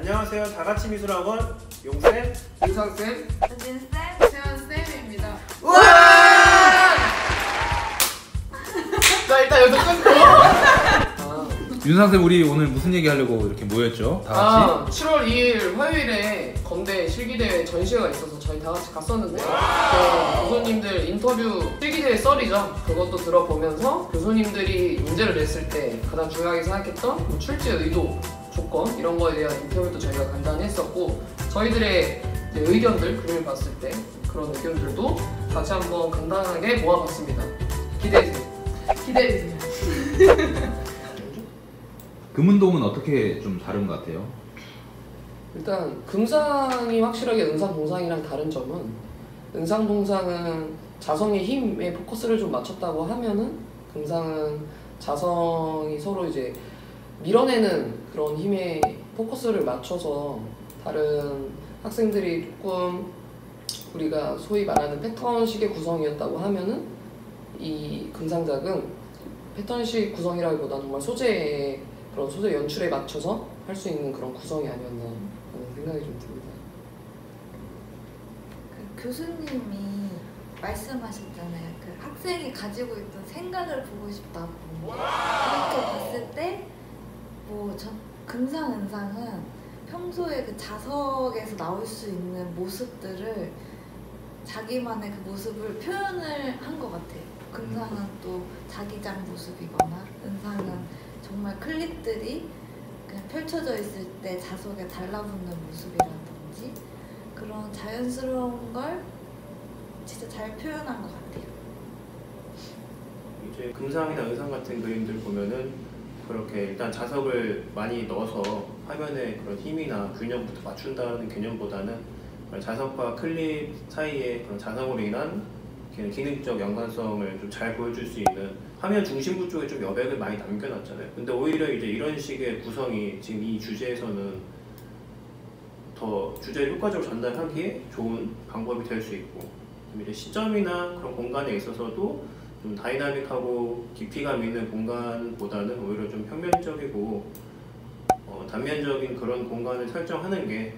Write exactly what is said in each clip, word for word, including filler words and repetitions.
안녕하세요. 다같이 미술학원 용쌤, 윤상쌤, 은진쌤, 세연쌤입니다. 우와! 자, 일단 여기서 끊고. 아. 윤상쌤, 우리 오늘 무슨 얘기 하려고 이렇게 모였죠? 다 같이? 아, 칠월 이일 화요일에 건대 실기대회 전시회가 있어서 저희 다 같이 갔었는데요. 그 교수님들 인터뷰, 실기대회 썰이죠. 그것도 들어보면서 교수님들이 문제를 냈을 때 가장 중요하게 생각했던 뭐 출제 의도, 조건 이런 거에 대한 인터뷰도 저희가 간단히 했었고, 저희들의 이제 의견들, 그림을 봤을 때 그런 의견들도 같이 한번 간단하게 모아봤습니다. 기대해주세요. 기대해주세요. 금운동은 어떻게 좀 다른 것 같아요? 일단 금상이 확실하게 은상동상이랑 다른 점은, 은상동상은 자성의 힘에 포커스를 좀 맞췄다고 하면은 금상은 자성이 서로 이제 밀어내는 그런 힘에 포커스를 맞춰서 다른 학생들이 조금 우리가 소위 말하는 패턴식의 구성이었다고 하면은 이 금상작은 패턴식 구성이라기보다는 정말 소재에 그런 소재 연출에 맞춰서 할 수 있는 그런 구성이 아니었나 하는 생각이 좀 듭니다. 그 교수님이 말씀하셨잖아요. 그 학생이 가지고 있던 생각을 보고 싶다고. 그렇게 봤을 때 뭐 저 금상, 은상은 평소에 그 자석에서 나올 수 있는 모습들을 자기만의 그 모습을 표현을 한 것 같아요. 금상은 또 자기장 모습이거나, 은상은 정말 클립들이 그냥 펼쳐져 있을 때 자석에 달라붙는 모습이라든지 그런 자연스러운 걸 진짜 잘 표현한 것 같아요. 이제 금상이나 은상 같은 그림들 보면은 그렇게 일단 자석을 많이 넣어서 화면에 그런 힘이나 균형부터 맞춘다는 개념보다는 자석과 클립 사이에 그런 자석으로 인한 기능적 연관성을 좀 잘 보여줄 수 있는 화면 중심부 쪽에 좀 여백을 많이 남겨놨잖아요. 근데 오히려 이제 이런 식의 구성이 지금 이 주제에서는 더 주제를 효과적으로 전달하기에 좋은 방법이 될 수 있고, 이제 시점이나 그런 공간에 있어서도 좀 다이나믹하고 깊이감 있는 공간보다는 오히려 좀 평면적이고 어, 단면적인 그런 공간을 설정하는 게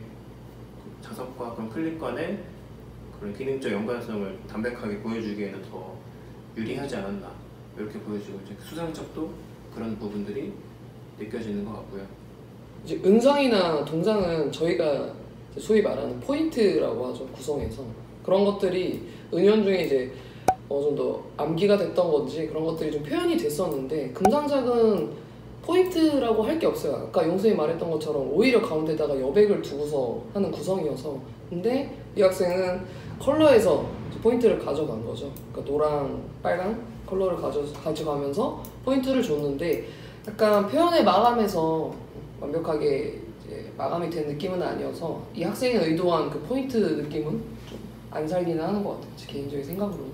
자석과 그런 클립 간의 그런 기능적 연관성을 담백하게 보여주기에는 더 유리하지 않았나, 이렇게 보여지고, 이제 수상적도 그런 부분들이 느껴지는 것 같고요. 이제 은상이나 동상은 저희가 소위 말하는 포인트라고 하죠. 구성에서 그런 것들이 은연중에 이제 어느 정도 암기가 됐던 건지 그런 것들이 좀 표현이 됐었는데, 금상작은 포인트라고 할 게 없어요. 아까 용쌤이 말했던 것처럼 오히려 가운데다가 여백을 두고서 하는 구성이어서. 근데 이 학생은 컬러에서 포인트를 가져간 거죠. 그러니까 노랑, 빨강 컬러를 가져, 가져가면서 포인트를 줬는데, 약간 표현의 마감에서 완벽하게 이제 마감이 된 느낌은 아니어서 이 학생이 의도한 그 포인트 느낌은 좀 안 살기는 하는 것 같아요. 제 개인적인 생각으로는.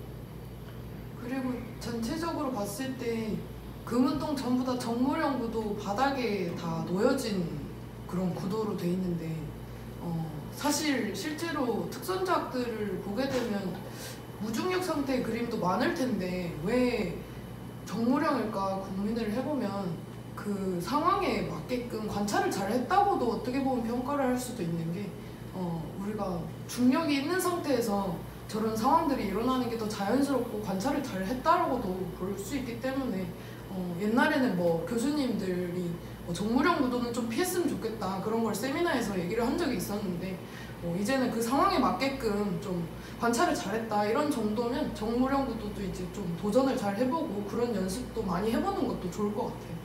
그리고 전체적으로 봤을 때 금운동 전부 다 정모령 구도 바닥에 다 놓여진 그런 구도로 돼 있는데, 어, 사실 실제로 특선작들을 보게 되면 무중력 상태의 그림도 많을 텐데 왜 정모령일까 고민을 해보면 그 상황에 맞게끔 관찰을 잘 했다고도 어떻게 보면 평가를 할 수도 있는 게, 어, 우리가 중력이 있는 상태에서 저런 상황들이 일어나는 게 더 자연스럽고 관찰을 잘 했다라고도 볼 수 있기 때문에, 어, 옛날에는 뭐 교수님들이 뭐 정무령 구도는 좀 피했으면 좋겠다 그런 걸 세미나에서 얘기를 한 적이 있었는데, 어, 이제는 그 상황에 맞게끔 좀 관찰을 잘했다 이런 정도면 정무령 구도도 이제 좀 도전을 잘 해보고 그런 연습도 많이 해보는 것도 좋을 것 같아요.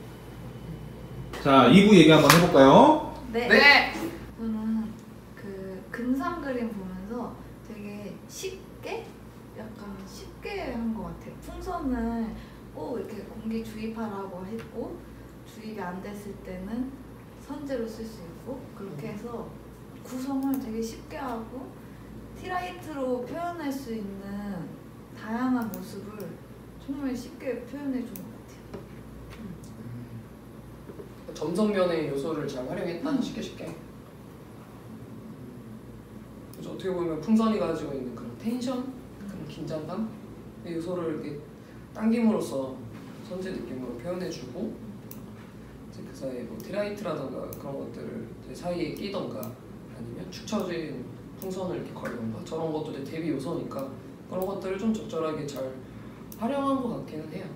자, 이 부 얘기 한번 해볼까요? 네. 네. 저는 그 금상 그림 보면서 되게 쉽게, 약간 쉽게 한 것 같아요. 풍선을 꼭 이렇게 공기 주입하라고 했고, 주입이 안 됐을 때는 선재로 쓸 수 있고, 그렇게 해서 구성을 되게 쉽게 하고 티라이트로 표현할 수 있는 다양한 모습을 정말 쉽게 표현해 준 것 같아요. 점성면의 요소를 잘 활용했다. 음. 쉽게 쉽게. 그래서 어떻게 보면 풍선이 가지고 있는 그런 텐션, 그런 긴장감, 그 요소를 이렇게 당김으로써 선제 느낌으로 표현해주고, 이제 그 사이에 뭐 티라이트라던가 그런 것들을 이제 사이에 끼던가 아니면 축 처진 풍선을 이렇게 걸던가 저런 것도 이제 대비 요소니까 그런 것들을 좀 적절하게 잘 활용한 것 같기는 해요.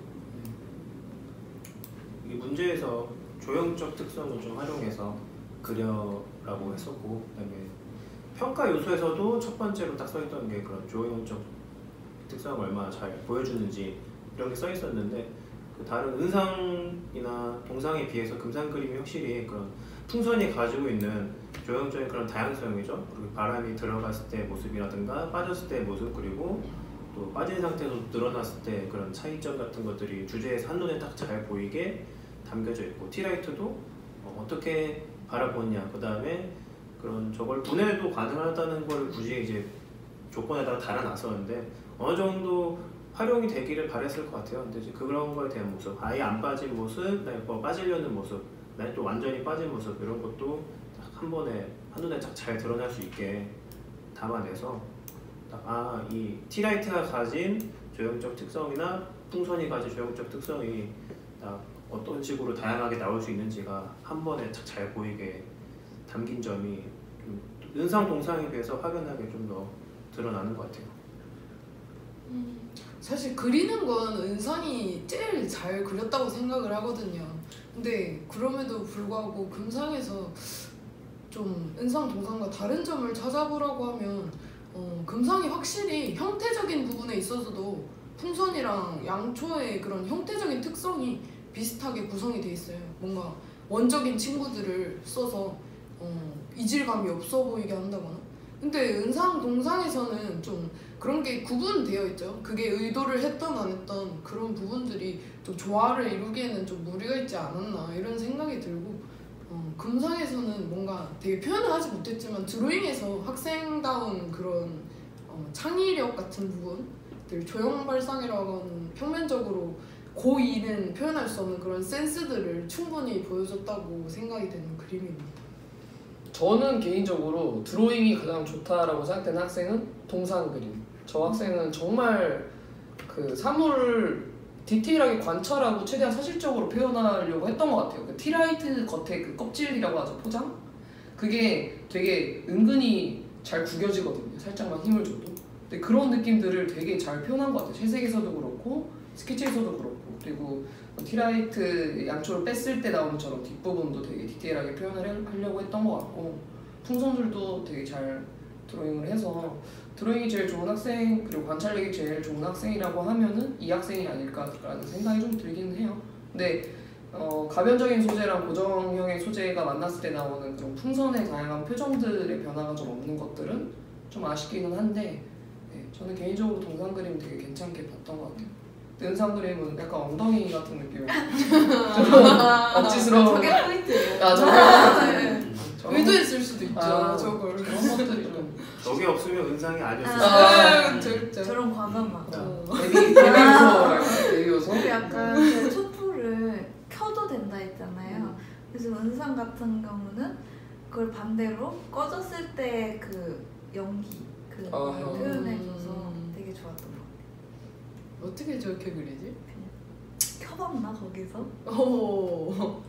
이 문제에서 조형적 특성을 좀 활용해서 그려라고 했었고, 그다음에 평가 요소에서도 첫 번째로 딱 써있던 게 그런 조형적 특성을 얼마나 잘 보여주는지 이런 게 써있었는데, 그 다른 은상이나 동상에 비해서 금상 그림이 확실히 그런 풍선이 가지고 있는 조형적인 그런 다양성이죠. 그리고 바람이 들어갔을 때 모습이라든가 빠졌을 때 모습, 그리고 또 빠진 상태에서 늘어났을 때 그런 차이점 같은 것들이 주제에서 한눈에 딱 잘 보이게 담겨져 있고, 티라이트도 어, 어떻게 바라보냐, 그 다음에 그런 저걸 분해도 가능하다는 걸 굳이 이제 조건에다가 달아놨었는데 어느 정도 활용이 되기를 바랬을 것 같아요. 근데 이제 그런 거에 대한 모습, 아예 안 빠진 모습, 그다음에 뭐 빠지려는 모습, 그다음에 또 완전히 빠진 모습, 이런 것도 딱 한 번에 한눈에 딱 잘 드러날 수 있게 담아내서 아, 이 티라이트가 가진 조형적 특성이나 풍선이 가진 조형적 특성이 딱 어떤 식으로 다양하게 나올 수 있는지가 한 번에 딱 잘 보이게 담긴 점이 좀 은상 동상에 비해서 확연하게 좀 더 드러나는 것 같아요. 음, 사실 그리는 건 은상이 제일 잘 그렸다고 생각을 하거든요. 근데 그럼에도 불구하고 금상에서 좀 은상 동상과 다른 점을 찾아보라고 하면 어, 금상이 확실히 형태적인 부분에 있어서도 풍선이랑 양초의 그런 형태적인 특성이 비슷하게 구성이 돼 있어요. 뭔가 원적인 친구들을 써서 어, 이질감이 없어 보이게 한다거나. 근데 은상 동상에서는 좀 그런 게 구분되어 있죠. 그게 의도를 했던 안 했던 그런 부분들이 좀 조화를 이루기에는 좀 무리가 있지 않았나 이런 생각이 들고, 어, 금상에서는 뭔가 되게 표현을 하지 못했지만 드로잉에서 학생다운 그런 어, 창의력 같은 부분들, 조형발상이라고 하는 평면적으로 고이는 표현할 수 없는 그런 센스들을 충분히 보여줬다고 생각이 되는 그림입니다. 저는 개인적으로 드로잉이 가장 좋다라고 생각되는 학생은 동상 그림. 저 학생은 정말 그 사물을 디테일하게 관찰하고 최대한 사실적으로 표현하려고 했던 것 같아요. 그 티라이트 겉에 그 껍질이라고 하죠, 포장? 그게 되게 은근히 잘 구겨지거든요. 살짝만 힘을 줘도. 근데 그런 느낌들을 되게 잘 표현한 것 같아요. 채색에서도 그렇고 스케치에서도 그렇고, 그리고 티라이트 양초를 뺐을 때 나오는 저런 뒷부분도 되게 디테일하게 표현을 하려고 했던 것 같고, 풍선들도 되게 잘 드로잉을 해서 드로잉이 제일 좋은 학생, 그리고 관찰력이 제일 좋은 학생이라고 하면은 이 학생이 아닐까라는 생각이 좀 들기는 해요. 근데 어, 가변적인 소재랑 고정형의 소재가 만났을 때 나오는 그런 풍선의 다양한 표정들의 변화가 좀 없는 것들은 좀 아쉽기는 한데, 네, 저는 개인적으로 동상 그림 되게 괜찮게 봤던 것 같아요. 은상 그림은 약간 엉덩이 같은 느낌이 좀 억지스러운. 저게 포인트예요. 아, 저게 저런 의도했을 수도 있죠. 아, 저걸. 그런 것들이 좀 저게 없으면 은상이 아니었을 아, 아, 진짜. 저런 과감함. 어, 데뷔 데뷔 요소랄까? 데뷔 요소. 그리고 약간 그 촛불을 켜도 된다 했잖아요. 그래서 은상 같은 경우는 그걸 반대로 꺼졌을 때 그 연기 그 아, 표현해줘서 음. 되게 좋았던 것 같아요. 어떻게 저렇게 그리지? 켜봤나 거기서? 오.